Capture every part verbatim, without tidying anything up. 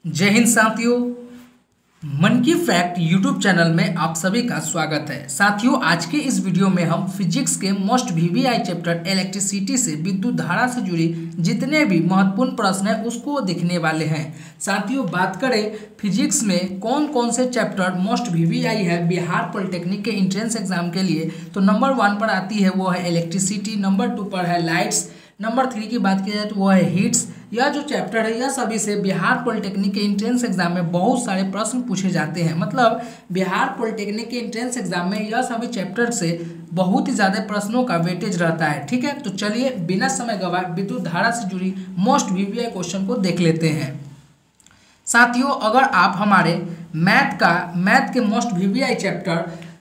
जय हिंद साथियों, मन की फैक्ट यूट्यूब चैनल में आप सभी का स्वागत है। साथियों, आज के इस वीडियो में हम फिजिक्स के मोस्ट वीवीआई चैप्टर इलेक्ट्रिसिटी से विद्युत धारा से जुड़ी जितने भी महत्वपूर्ण प्रश्न हैं उसको देखने वाले हैं। साथियों, बात करें फिजिक्स में कौन कौन से चैप्टर मोस्ट वीवीआई है बिहार पॉलिटेक्निक के एंट्रेंस एग्जाम के लिए, तो नंबर वन पर आती है वो है इलेक्ट्रिसिटी, नंबर टू पर है लाइट्स, नंबर थ्री की बात की जाए तो वो है हीट्स। यह जो चैप्टर है यह सभी से बिहार पॉलिटेक्निक के एंट्रेंस एग्जाम में बहुत सारे प्रश्न पूछे जाते हैं। मतलब बिहार पॉलिटेक्निक के एंट्रेंस एग्जाम में यह सभी चैप्टर से बहुत ही ज़्यादा प्रश्नों का वेटेज रहता है। ठीक है, तो चलिए बिना समय गवाए विद्युत धारा से जुड़ी मोस्ट वीवीआई क्वेश्चन को देख लेते हैं। साथियों, अगर आप हमारे मैथ का मैथ के मोस्ट वीवीआई चैप्टर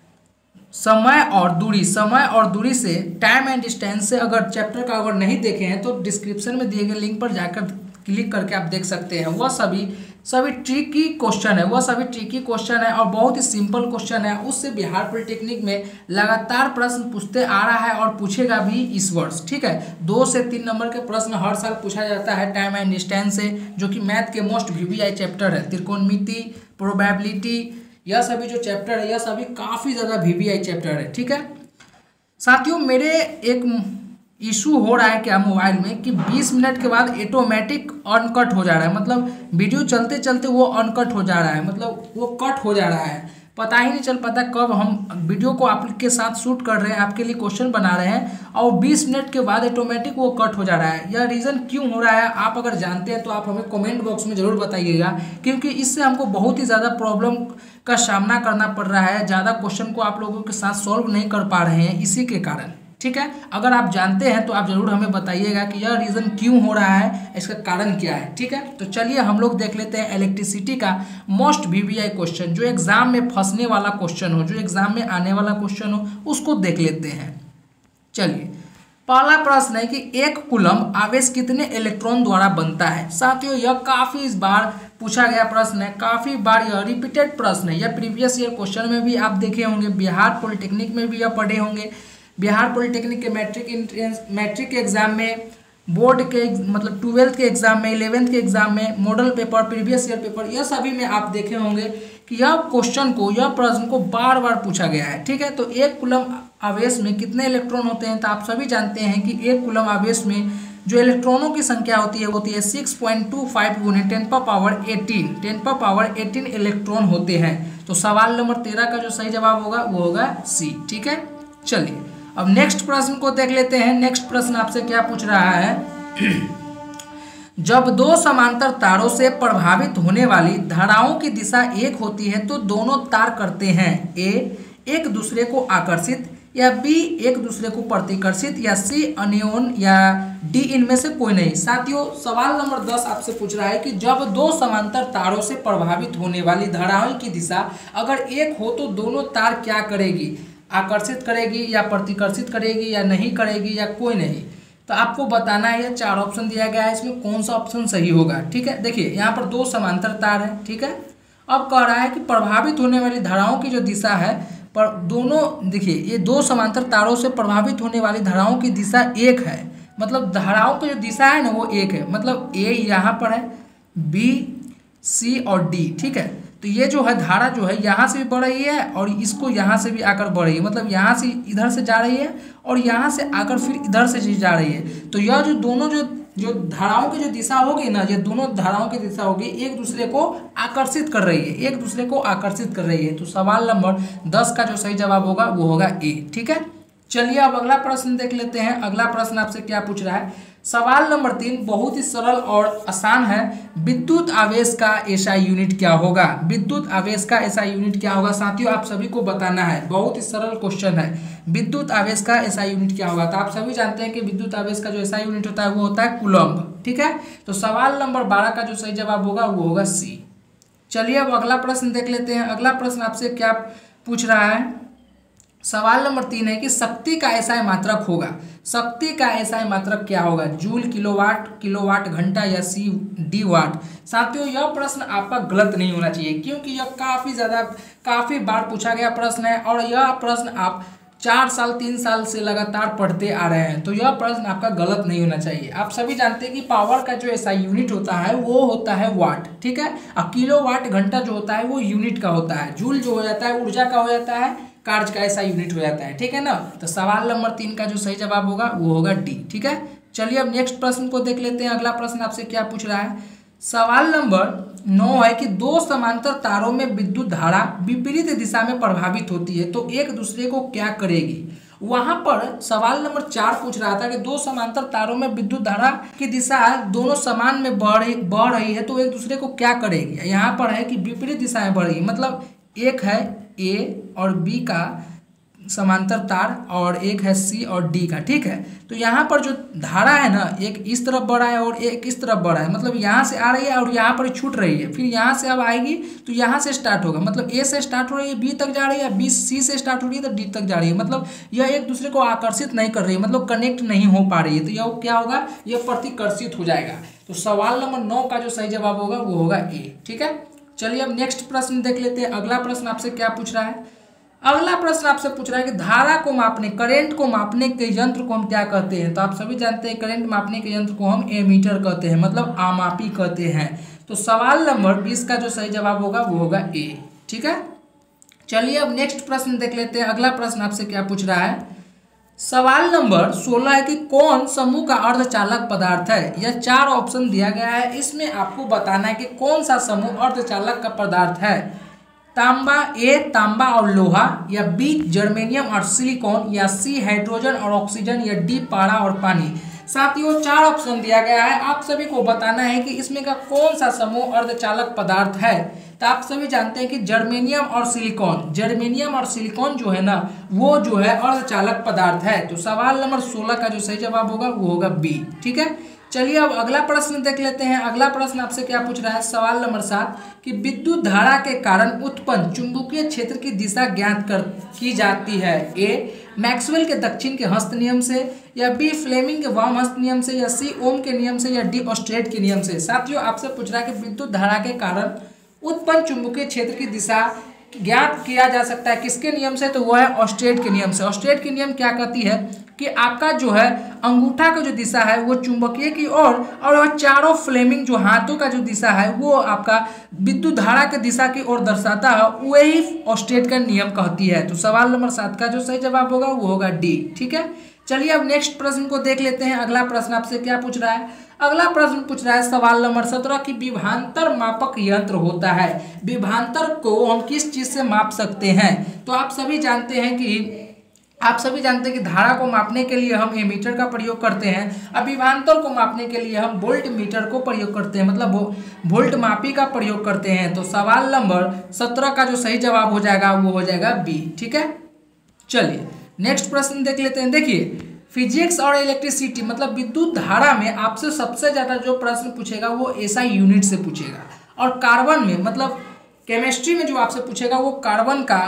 समय और दूरी समय और दूरी से टाइम एंड डिस्टेंस से अगर चैप्टर का अगर नहीं देखे हैं तो डिस्क्रिप्शन में दिए गए लिंक पर जाकर क्लिक करके आप देख सकते हैं। वह सभी सभी ट्रिकी क्वेश्चन है वह सभी ट्रिकी क्वेश्चन है और बहुत ही सिंपल क्वेश्चन है। उससे बिहार पॉलिटेक्निक में लगातार प्रश्न पूछते आ रहा है और पूछेगा भी इस वर्ष। ठीक है, दो से तीन नंबर के प्रश्न हर साल पूछा जाता है टाइम एंड डिस्टेंस से, जो कि मैथ के मोस्ट वीवीआई चैप्टर है। त्रिकोणमिति, प्रोबेबिलिटी, यह सभी जो चैप्टर है यह सभी काफ़ी ज़्यादा वीवीआई चैप्टर है। ठीक है साथियों, मेरे एक इशू हो रहा है क्या मोबाइल में कि बीस मिनट के बाद ऑटोमेटिक अनकट हो जा रहा है। मतलब वीडियो चलते चलते वो अनकट हो जा रहा है, मतलब वो कट हो जा रहा है। पता ही नहीं चल पाता कब हम वीडियो को आपके साथ शूट कर रहे हैं, आपके लिए क्वेश्चन बना रहे हैं और बीस मिनट के बाद ऑटोमेटिक वो कट हो जा रहा है। यह रीज़न क्यों हो रहा है आप अगर जानते हैं तो आप हमें कमेंट बॉक्स में ज़रूर बताइएगा, क्योंकि इससे हमको बहुत ही ज़्यादा प्रॉब्लम का सामना करना पड़ रहा है। ज़्यादा क्वेश्चन को आप लोगों के साथ सॉल्व नहीं कर पा रहे हैं इसी के कारण। ठीक है, अगर आप जानते हैं तो आप ज़रूर हमें बताइएगा कि यह रीज़न क्यों हो रहा है, इसका कारण क्या है। ठीक है, तो चलिए हम लोग देख लेते हैं इलेक्ट्रिसिटी का मोस्ट वीवीआई क्वेश्चन, जो एग्जाम में फंसने वाला क्वेश्चन हो, जो एग्जाम में आने वाला क्वेश्चन हो, उसको देख लेते हैं। चलिए, पहला प्रश्न है कि एक कूलम आवेश कितने इलेक्ट्रॉन द्वारा बनता है। साथियों, यह काफ़ी इस बार पूछा गया प्रश्न है, काफ़ी बार यह रिपीटेड प्रश्न है। यह प्रीवियस ईयर क्वेश्चन में भी आप देखे होंगे, बिहार पॉलिटेक्निक में भी यह पढ़े होंगे। बिहार पॉलिटेक्निक के मैट्रिक एंट्रेंस मैट्रिक के एग्जाम में, बोर्ड के मतलब ट्वेल्थ के एग्जाम में, इलेवेंथ के एग्जाम में, model paper, previous year paper, यह सभी में आप देखे होंगे कि यह क्वेश्चन को यह प्रश्न को बार बार पूछा गया है। ठीक है, तो एक कूलम आवेश में कितने इलेक्ट्रॉन होते हैं, तो आप सभी जानते हैं कि एक कूलम आवेश में जो इलेक्ट्रॉनों की संख्या होती है होती है सिक्स पॉइंट टू फाइव गुने टेन पर पावर एटीन टेन पर पावर एटीन इलेक्ट्रॉन होते हैं। तो सवाल नंबर तेरह का जो सही जवाब होगा वो होगा सी। ठीक है, चलिए अब नेक्स्ट प्रश्न को देख लेते हैं। नेक्स्ट प्रश्न आपसे क्या पूछ रहा है जब दो समांतर तारों से प्रभावित होने वाली धाराओं की दिशा एक होती है तो दोनों तार करते हैं ए एक दूसरे को आकर्षित, या बी एक दूसरे को प्रतिकर्षित, या सी अनियन, या डी इनमें से कोई नहीं। साथियों, सवाल नंबर दस आपसे पूछ रहा है कि जब दो समांतर तारों से प्रभावित होने वाली धाराओं की दिशा अगर एक हो तो दोनों तार क्या करेगी, आकर्षित करेगी या प्रतिकर्षित करेगी या नहीं करेगी या कोई नहीं। तो आपको बताना है, चार ऑप्शन दिया गया है, इसमें कौन सा ऑप्शन सही होगा। ठीक है, देखिए यहाँ पर दो समांतर तार है। ठीक है, अब कह रहा है कि प्रभावित होने वाली धाराओं की जो दिशा है पर दोनों, देखिए ये दो समांतर तारों से प्रभावित होने वाली धाराओं की दिशा एक है, मतलब धाराओं की जो दिशा है ना वो एक है। मतलब ए यहाँ पर है, बी, सी और डी। ठीक है, तो ये जो है धारा जो है यहाँ से भी बढ़ रही है और इसको यहाँ से भी आकर बढ़ रही है, मतलब यहाँ से इधर से जा रही है और यहाँ से आकर फिर इधर से जा रही है। तो यह जो दोनों जो जो धाराओं की जो दिशा होगी ना, ये दोनों धाराओं की दिशा होगी एक दूसरे को आकर्षित कर रही है, एक दूसरे को आकर्षित कर रही है। तो सवाल नंबर दस का जो सही जवाब होगा वो होगा ए। ठीक है, चलिए अब अगला प्रश्न देख लेते हैं। अगला प्रश्न आपसे क्या पूछ रहा है, सवाल नंबर तीन बहुत ही सरल और आसान है। विद्युत आवेश का एसआई यूनिट क्या होगा। विद्युत आवेश का एसआई यूनिट क्या होगा साथियों, आप सभी को बताना है। बहुत ही सरल क्वेश्चन है, विद्युत आवेश का एसआई यूनिट क्या होगा। तो आप सभी जानते हैं कि विद्युत आवेश का जो एसआई यूनिट होता है वो होता है कूलम्ब। ठीक है, तो सवाल नंबर बारह का जो सही जवाब होगा वो होगा सी। चलिए अब अगला प्रश्न देख लेते हैं। अगला प्रश्न आपसे क्या पूछ रहा है, सवाल नंबर तीन है कि शक्ति का एसआई मात्रक होगा। शक्ति का एसआई मात्रक क्या होगा, जूल, किलोवाट, किलोवाट घंटा, या सी डी वाट। साथियों, यह प्रश्न आपका गलत नहीं होना चाहिए, क्योंकि यह काफ़ी ज़्यादा काफ़ी बार पूछा गया प्रश्न है और यह प्रश्न आप चार साल तीन साल से लगातार पढ़ते आ रहे हैं, तो यह प्रश्न आपका गलत नहीं होना चाहिए। आप सभी जानते हैं कि पावर का जो ऐसा यूनिट होता है वो होता है वाट, ठीक है। और किलो वाट घंटा जो होता है वो यूनिट का होता है। जूल जो हो जाता है ऊर्जा का हो जाता है, कार्य का ऐसा यूनिट हो जाता है, ठीक है ना। तो सवाल नंबर तीन का जो सही जवाब होगा वो होगा डी, ठीक है। चलिए अब नेक्स्ट प्रश्न को देख लेते हैं। अगला प्रश्न आपसे क्या पूछ रहा है। सवाल नंबर नौ है कि दो समांतर तारों में विद्युत धारा विपरीत दिशा में प्रभावित होती है तो एक दूसरे को क्या करेगी। वहां पर सवाल नंबर चार पूछ रहा था कि दो समांतर तारों में विद्युत धारा की दिशा दोनों समान में बढ़ रही बढ़ रही है तो एक दूसरे को क्या करेगी। यहाँ पर है कि विपरीत दिशा में बढ़ रही है, मतलब एक है ए और बी का समांतर तार और एक है सी और डी का, ठीक है। तो यहाँ पर जो धारा है ना, एक इस तरफ बढ़ रहा है और एक इस तरफ बढ़ रहा है, मतलब यहाँ से आ रही है और यहाँ पर छूट रही है, फिर यहाँ से अब आएगी तो यहाँ से स्टार्ट होगा, मतलब ए से स्टार्ट हो रही है बी तक जा रही है, बी सी से स्टार्ट हो रही है तो डी तक जा रही है, मतलब यह एक दूसरे को आकर्षित नहीं कर रही है, मतलब कनेक्ट नहीं हो पा रही है, तो यह क्या होगा, यह प्रतिकर्षित हो जाएगा। तो सवाल नंबर नौ का जो सही जवाब होगा वो होगा ए, ठीक है। चलिए अब नेक्स्ट प्रश्न देख लेते हैं। अगला प्रश्न आपसे क्या पूछ रहा है। अगला प्रश्न आपसे पूछ रहा है कि धारा को मापने, करंट को मापने के यंत्र को हम क्या कहते हैं। तो आप सभी जानते हैं करंट मापने के यंत्र को हम एमीटर कहते हैं, मतलब आमापी कहते हैं। तो सवाल नंबर बीस का जो सही जवाब होगा वो होगा ए, ठीक है। चलिए अब नेक्स्ट प्रश्न देख लेते हैं। अगला प्रश्न आपसे क्या पूछ रहा है। सवाल नंबर सोलह है कि कौन समूह का अर्धचालक पदार्थ है। यह चार ऑप्शन दिया गया है, इसमें आपको बताना है कि कौन सा समूह अर्धचालक का पदार्थ है। तांबा, ए तांबा और लोहा, या बी जर्मेनियम और सिलिकॉन, या सी हाइड्रोजन और ऑक्सीजन, या डी पारा और पानी। साथियों चार ऑप्शन दिया गया है, आप सभी को बताना है कि इसमें का कौन सा समूह अर्धचालक पदार्थ है। तो आप सभी जानते हैं कि जर्मेनियम और सिलिकॉन, जर्मेनियम और सिलिकॉन जो है ना वो जो है अर्धचालक पदार्थ है। तो सवाल नंबर सोलह का जो सही जवाब होगा वो होगा बी, ठीक है। चलिए अब अगला प्रश्न देख लेते हैं। अगला प्रश्न आपसे क्या पूछ रहा है। सवाल नंबर सात कि विद्युत धारा के कारण उत्पन्न चुंबकीय क्षेत्र की दिशा ज्ञात कर की जाती है। ए मैक्सवेल के दक्षिण के हस्त नियम से, या बी फ्लेमिंग के वाम हस्त नियम से, या सी ओम के नियम से, या डी ऑस्टेट के नियम से। साथियों आपसे पूछ रहा है कि विद्युत धारा के कारण उत्पन्न चुंबकीय क्षेत्र की दिशा ज्ञात किया जा सकता है किसके नियम से, तो वह है ऑस्टेट के नियम से। ऑस्टेट के नियम क्या कहती है कि आपका जो है अंगूठा का जो दिशा है वो चुंबकीय की ओर, और वह चारों फ्लेमिंग जो हाथों का जो दिशा है वो आपका विद्युत धारा के दिशा की ओर दर्शाता है, वही ऑस्टेट का नियम कहती है। तो सवाल नंबर सात का जो सही जवाब होगा वो होगा डी, ठीक है। चलिए अब नेक्स्ट प्रश्न को देख लेते हैं। अगला प्रश्न आपसे क्या पूछ रहा है। अगला प्रश्न पूछ रहा है सवाल नंबर सत्रह की विभवांतर मापक यंत्र होता है। विभवांतर को हम किस चीज से माप सकते हैं। तो आप सभी जानते हैं कि आप सभी जानते हैं कि धारा को मापने के लिए हम एमीटर का प्रयोग करते हैं, अब विभवांतर को मापने के लिए हम वोल्ट मीटर को प्रयोग करते हैं, मतलब वोल्ट मापी का प्रयोग करते हैं। तो सवाल नंबर सत्रह का जो सही जवाब हो जाएगा वो हो जाएगा बी, ठीक है। चलिए नेक्स्ट प्रश्न देख लेते हैं। देखिए फिजिक्स और इलेक्ट्रिसिटी मतलब विद्युत धारा में आपसे सबसे ज्यादा जो प्रश्न पूछेगा वो एसआई यूनिट से पूछेगा, और कार्बन में मतलब केमिस्ट्री में जो आपसे पूछेगा वो कार्बन का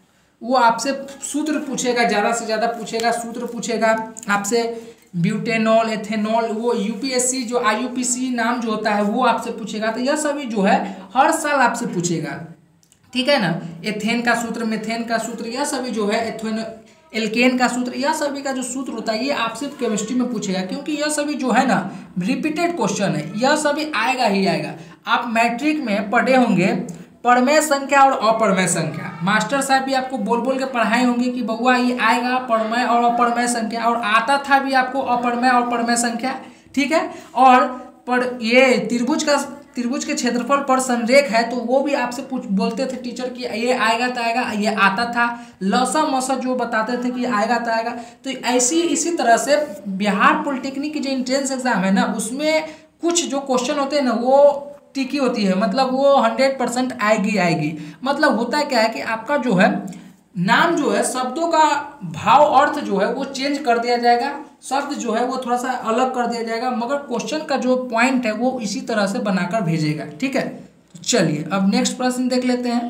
वो आपसे सूत्र पूछेगा, ज़्यादा से ज़्यादा पूछेगा, सूत्र पूछेगा आपसे ब्यूटेनॉल, एथेनॉल, वो यूपीएससी जो आईयूपीसी नाम जो होता है वो आपसे पूछेगा। तो यह सभी जो है हर साल आपसे पूछेगा, ठीक है ना। एथेन का सूत्र, मेथेन का सूत्र, यह सभी जो है एथेन एल्केन का सूत्र, यह सभी का जो सूत्र होता है ये आपसे केमिस्ट्री में पूछेगा, क्योंकि यह सभी जो है ना रिपीटेड क्वेश्चन है, यह सभी आएगा ही आएगा। आप मैट्रिक में पढ़े होंगे परमेय संख्या और अपरमेय संख्या, मास्टर साहब भी आपको बोल बोल के पढ़ाए होंगे कि बउआ ये आएगा परमेय और अपरमेय संख्या, और आता था भी आपको अपरमेय और परमेय संख्या, ठीक है। और पर ये त्रिभुज का त्रिभुज के क्षेत्रफल पर संरेख है तो वो भी आपसे पूछ बोलते थे टीचर कि ये आएगा तो आएगा, ये आता था। लसा मसा जो बताते थे कि आएगा तो आएगा। तो ऐसी इसी तरह से बिहार पॉलिटेक्निक की जो एंट्रेंस एग्जाम है ना उसमें कुछ जो क्वेश्चन होते हैं ना वो टिकी होती है, मतलब वो हंड्रेड परसेंट आएगी आएगी। मतलब होता क्या है कि आपका जो है नाम जो है शब्दों का भाव अर्थ जो है वो चेंज कर दिया जाएगा, शब्द जो है वो थोड़ा सा अलग कर दिया जाएगा, मगर क्वेश्चन का जो पॉइंट है वो इसी तरह से बनाकर भेजेगा, ठीक है। तो चलिए अब नेक्स्ट प्रश्न देख लेते हैं।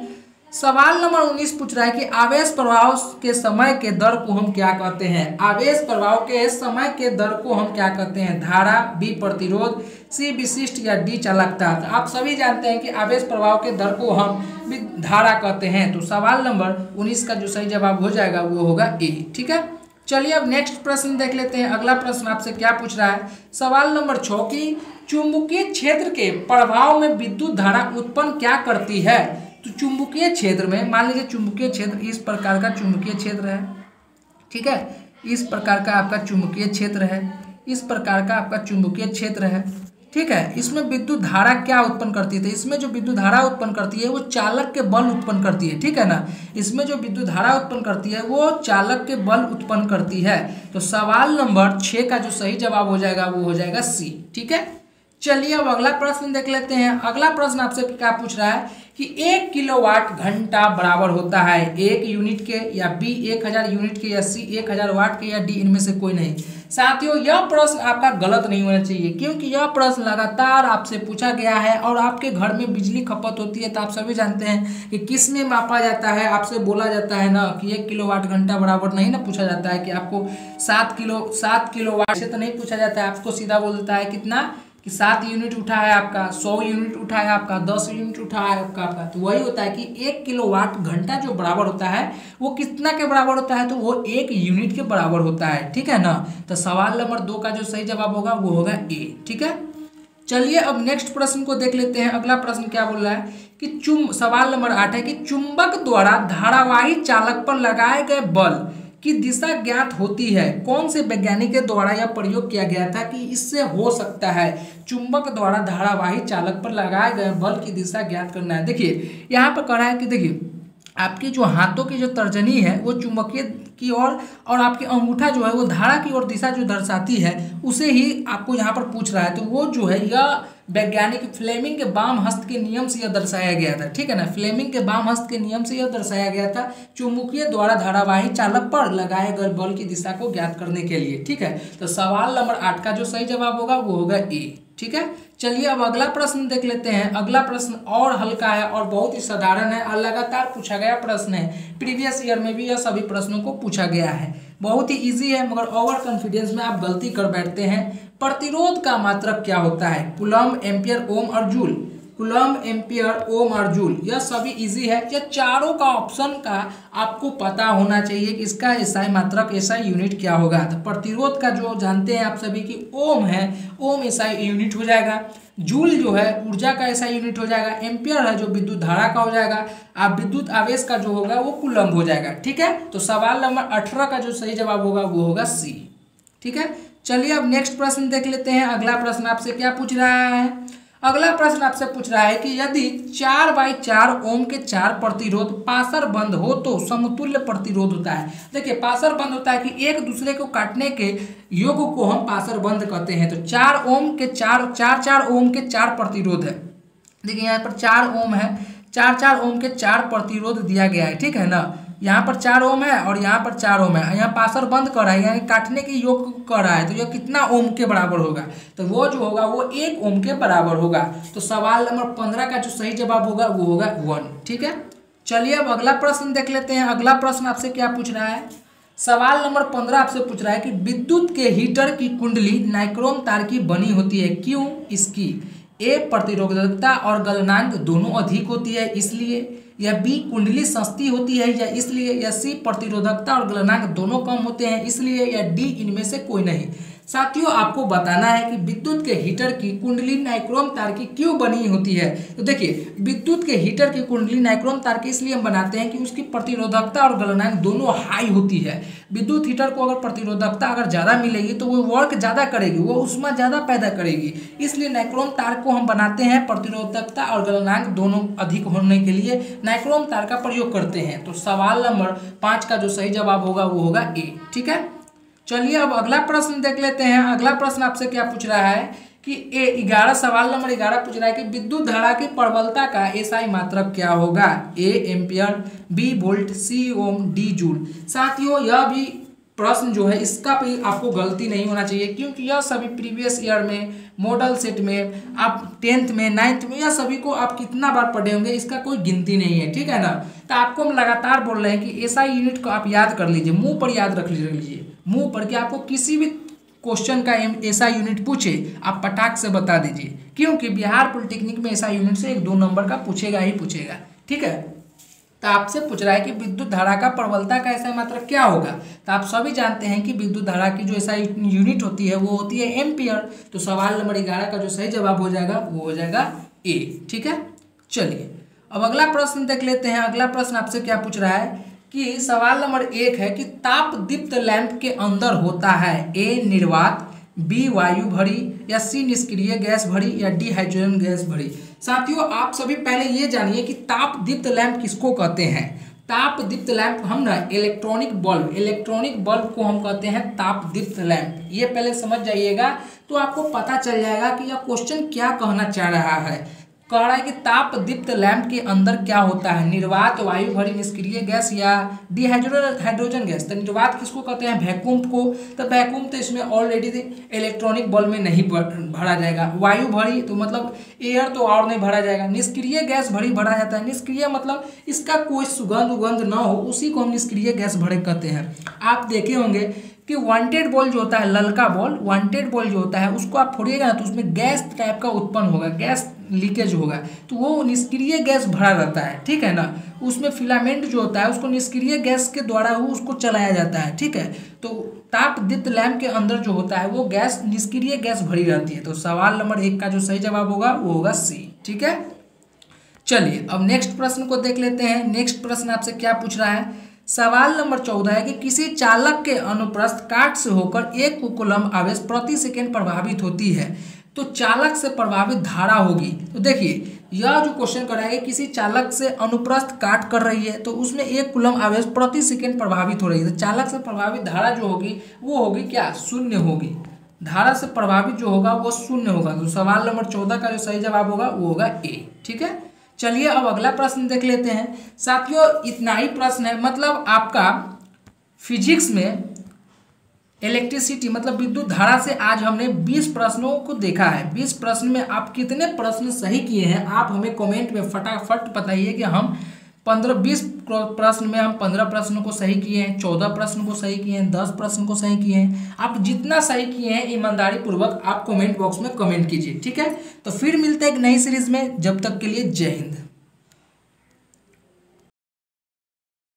सवाल नंबर उन्नीस पूछ रहा है कि आवेश प्रवाह के समय के दर को हम क्या कहते हैं। आवेश प्रवाह के समय के दर को हम क्या कहते हैं। धारा, बी प्रतिरोध, सी विशिष्ट या डी चालकता। तो आप सभी जानते हैं कि आवेश प्रवाह के दर को हम धारा कहते हैं। तो सवाल नंबर उन्नीस का जो सही जवाब हो जाएगा वो होगा ए। ठीक है, चलिए अब नेक्स्ट प्रश्न देख लेते हैं। अगला प्रश्न आपसे क्या पूछ रहा है। सवाल नंबर छः की चुंबकीय क्षेत्र के प्रभाव में विद्युत धारा उत्पन्न क्या करती है। तो चुंबकीय क्षेत्र में मान लीजिए चुंबकीय क्षेत्र इस प्रकार का चुंबकीय क्षेत्र है। ठीक है, इस प्रकार का आपका चुंबकीय क्षेत्र है, इस प्रकार का आपका चुंबकीय क्षेत्र है। ठीक है, इसमें विद्युत धारा क्या उत्पन्न करती है। तो इसमें जो विद्युत धारा उत्पन्न करती है वो चालक के बल उत्पन्न करती है। ठीक है ना, इसमें जो विद्युत धारा उत्पन्न करती है वो चालक के बल उत्पन्न करती है। तो सवाल नंबर छः का जो सही जवाब हो जाएगा वो हो जाएगा सी। ठीक है, चलिए अब अगला प्रश्न देख लेते हैं। अगला प्रश्न आपसे क्या पूछ रहा है कि एक किलोवाट घंटा बराबर होता है एक यूनिट के, या बी एक हजार यूनिट के, या सी एक हजार वाट के, या डी इनमें से कोई नहीं। साथियों यह प्रश्न आपका गलत नहीं होना चाहिए, क्योंकि यह प्रश्न लगातार आपसे पूछा गया है और आपके घर में बिजली खपत होती है तो आप सभी जानते हैं कि किस में मापा जाता है। आपसे बोला जाता है ना कि एक किलोवाट घंटा बराबर नहीं ना पूछा जाता है कि आपको सात किलो सात किलोवाट से तो नहीं पूछा जाता है। आपको सीधा बोल देता है कितना कि सात यूनिट उठा है आपका, सौ यूनिट उठा है आपका, दस यूनिट उठा है आपका आपका तो वही होता है कि एक किलोवाट घंटा जो बराबर होता है वो कितना के बराबर होता है। तो वो एक यूनिट के बराबर होता है। ठीक है ना, तो सवाल नंबर दो का जो सही जवाब होगा वो होगा ए। ठीक है, चलिए अब नेक्स्ट प्रश्न को देख लेते हैं। अगला प्रश्न क्या बोल रहा है कि चुम सवाल नंबर आठ है कि चुंबक द्वारा धारावाही चालक पर लगाए गए बल की दिशा ज्ञात होती है। कौन से वैज्ञानिक के द्वारा यह प्रयोग किया गया था कि इससे हो सकता है चुंबक द्वारा धारावाही चालक पर लगाए गए बल की दिशा ज्ञात करना है। देखिए यहाँ पर कह रहा है कि देखिए आपकी जो हाथों की जो तर्जनी है वो चुंबकीय की ओर और, और आपकी अंगूठा जो है वो धारा की ओर दिशा जो दर्शाती है उसे ही आपको यहाँ पर पूछ रहा है। तो वो जो है यह वैज्ञानिक फ्लेमिंग के वाम हस्त के नियम से यह दर्शाया गया था। ठीक है ना, फ्लेमिंग के वाम हस्त के नियम से यह दर्शाया गया था चुंबकीय द्वारा धारावाही चालक पर लगाए गए बल की दिशा को ज्ञात करने के लिए। ठीक है, तो सवाल नंबर आठ का जो सही जवाब होगा वो होगा ए। ठीक है, चलिए अब अगला प्रश्न देख लेते हैं। अगला प्रश्न और हल्का है और बहुत ही साधारण है और लगातार पूछा गया प्रश्न है। प्रीवियस ईयर में भी यह सभी प्रश्नों को पूछा गया है। बहुत ही इजी है मगर ओवर कॉन्फिडेंस में आप गलती कर बैठते हैं। प्रतिरोध का मात्रक क्या होता है। कूलम्ब, एम्पियर, ओम और जूल। कूलम्ब, एम्पियर, ओम और जूल यह सभी इजी है। यह चारों का ऑप्शन का आपको पता होना चाहिए कि इसका एसआई मात्रक एसआई यूनिट क्या होगा। तो प्रतिरोध का जो जानते हैं आप सभी की ओम है, ओम एसआई यूनिट हो जाएगा। जूल जो है ऊर्जा का एसआई यूनिट हो जाएगा। एम्पियर है जो विद्युत धारा का हो जाएगा। आप विद्युत आवेश का जो होगा वो कूलम्ब हो जाएगा। ठीक है, तो सवाल नंबर अठारह का जो सही जवाब होगा वो होगा सी। ठीक है, चलिए अब नेक्स्ट प्रश्न देख लेते हैं। अगला प्रश्न आपसे क्या पूछ रहा है। अगला प्रश्न आपसे पूछ रहा है कि यदि चार बाई चार ओम के चार प्रतिरोध पासर बंद हो तो समतुल्य प्रतिरोध होता है। देखिए पासर बंद होता है कि एक दूसरे को काटने के योग को हम पासर बंद कहते हैं। तो चार ओम के चार चार चार ओम के चार प्रतिरोध है। देखिए यहाँ पर चार ओम है, चार चार ओम के चार प्रतिरोध दिया गया है। ठीक है ना, यहाँ पर चार ओम है और यहाँ पर चार ओम है। यहाँ पासर बंद कर रहा है यानी काटने की योग कर रहा है। तो यह कितना ओम के बराबर होगा। तो वो जो होगा वो एक ओम के बराबर होगा। तो सवाल नंबर पंद्रह का जो सही जवाब होगा वो होगा वन। ठीक है, चलिए अब अगला प्रश्न देख लेते हैं। अगला प्रश्न आपसे क्या पूछ रहा है। सवाल नंबर पंद्रह आपसे पूछ रहा है कि विद्युत के हीटर की कुंडली नाइक्रोम तार की बनी होती है। क्यों? इसकी ए प्रतिरोधकता और गलनांक दोनों अधिक होती है इसलिए, या बी कुंडली सस्ती होती है या इसलिए, या सी प्रतिरोधकता और गलनांक दोनों कम होते हैं इसलिए, या डी इनमें से कोई नहीं। साथियों आपको बताना है कि विद्युत के हीटर की कुंडली नाइक्रोम तार की क्यों बनी होती है। तो देखिए विद्युत के हीटर की कुंडली नाइक्रोम तार की इसलिए हम बनाते हैं कि उसकी प्रतिरोधकता और गलनांक दोनों हाई होती है। विद्युत हीटर को अगर प्रतिरोधकता अगर ज़्यादा मिलेगी तो वो वर्क ज़्यादा करेगी, वो ऊष्मा ज़्यादा पैदा करेगी। इसलिए नाइक्रोम तार को हम बनाते हैं प्रतिरोधकता और गलनांक दोनों अधिक होने के लिए नाइक्रोम तार का प्रयोग करते हैं। तो सवाल नंबर पाँच का जो सही जवाब होगा वो होगा ए। ठीक है, चलिए अब अगला प्रश्न देख लेते हैं। अगला प्रश्न आपसे क्या पूछ रहा है कि ए ग्यारह सवाल नंबर ग्यारह पूछ रहा है कि विद्युत धारा की प्रबलता का एसआई मात्रक क्या होगा। A ampere, B volt, C ohm, D joule. साथियों यह भी प्रश्न जो है इसका भी आपको गलती नहीं होना चाहिए, क्योंकि यह सभी प्रीवियस ईयर में, मॉडल सेट में, आप टेंथ में, नाइन्थ में, यह सभी को आप कितना बार पढ़े होंगे इसका कोई गिनती नहीं है, ठीक है ना। तो आपको हम लगातार बोल रहे हैं कि एसआई यूनिट को आप याद कर लीजिए, मुंह पर याद रख लीजिए, मुंह पर, कि आपको किसी भी क्वेश्चन का एसआई यूनिट पूछे आप पटाख से बता दीजिए, क्योंकि बिहार पॉलिटेक्निक में एसआई यूनिट से एक दो नंबर का पूछेगा ही पूछेगा, ठीक है। तो आपसे पूछ रहा है कि विद्युत धारा का प्रबलता का एसआई मात्रक क्या होगा। तो आप सभी जानते हैं कि विद्युत धारा की जो एसआई यूनिट होती है वो होती है एम्पियर। तो सवाल नंबर ग्यारह का जो सही जवाब हो जाएगा वो हो जाएगा ए, ठीक है। चलिए अब अगला प्रश्न देख लेते हैं। अगला प्रश्न आपसे क्या पूछ रहा है कि सवाल नंबर एक है कि ताप दीप्त लैंप के अंदर होता है ए निर्वात, बी वायु भरी, या सी निष्क्रिय गैस भरी, या डी हाइड्रोजन गैस भरी। साथियों आप सभी पहले ये जानिए कि ताप दीप्त लैंप किसको कहते हैं। ताप दीप्त लैंप हम ना इलेक्ट्रॉनिक बल्ब, इलेक्ट्रॉनिक बल्ब को हम कहते हैं ताप दीप्त लैंप। ये पहले समझ जाइएगा तो आपको पता चल जाएगा कि यह क्वेश्चन क्या कहना चाह रहा है। कह रहा है कि ताप दीप्त लैंप के अंदर क्या होता है, निर्वात, वायु भरी, निष्क्रिय गैस, या डिहाइड्रोजन हाइड्रोजन गैस। तो निर्वात किसको कहते हैं, वैक्यूम को। तो वैक्यूम तो इसमें ऑलरेडी इलेक्ट्रॉनिक बल्ब में नहीं भरा जाएगा। वायु भरी तो मतलब एयर तो और नहीं भरा जाएगा। निष्क्रिय गैस भरी भरा जाता है। निष्क्रिय मतलब इसका कोई सुगंध उगंध ना हो, उसी को हम निष्क्रिय गैस भरे कहते हैं। आप देखे होंगे कि वांटेड बॉल जो होता है, ललका बॉल, वांटेड बॉल जो होता है उसको आप फोड़िएगा ना तो उसमें गैस टाइप का उत्पन्न होगा, गैस लीकेज होगा, तो वो निष्क्रिय गैस भरा रहता है, ठीक है ना। उसमें फिलामेंट जो होता है उसको निष्क्रिय गैस के द्वारा वो उसको चलाया जाता है, ठीक है। तो ताप दीप्त लैंप के अंदर जो होता है वो गैस निष्क्रिय गैस भरी रहती है। तो सवाल नंबर एक का जो सही जवाब होगा वो होगा सी, ठीक है। चलिए अब नेक्स्ट प्रश्न को देख लेते हैं। नेक्स्ट प्रश्न आपसे क्या पूछ रहा है। सवाल नंबर चौदह है कि किसी चालक के अनुप्रस्थ काट से होकर एक कूलम्ब आवेश प्रति सेकंड प्रभावित होती है तो चालक से प्रभावित धारा होगी। तो देखिए यह जो क्वेश्चन कर रहा है किसी चालक से अनुप्रस्थ काट कर रही है तो उसमें एक कूलम्ब आवेश प्रति सेकंड प्रभावित हो रही है। तो चालक से प्रभावित धारा जो होगी वो होगी क्या, शून्य होगी। धारा से प्रभावित जो होगा वो शून्य होगा। तो सवाल नंबर चौदह का जो सही जवाब होगा वो होगा ए, ठीक है। चलिए अब अगला प्रश्न देख लेते हैं। साथियों इतना ही प्रश्न है, मतलब आपका फिजिक्स में इलेक्ट्रिसिटी मतलब विद्युत धारा से आज हमने बीस प्रश्नों को देखा है। बीस प्रश्न में आप कितने प्रश्न सही किए हैं आप हमें कमेंट में फटाफट बताइए कि हम पंद्रह बीस प्रश्न में हम पंद्रह प्रश्नों को सही किए हैं, चौदह प्रश्न को सही किए हैं, दस प्रश्न को सही किए हैं। आप जितना सही किए हैं ईमानदारी पूर्वक आप कमेंट बॉक्स में कमेंट कीजिए, ठीक है। तो फिर मिलते हैं एक नई सीरीज में, जब तक के लिए जय हिंद।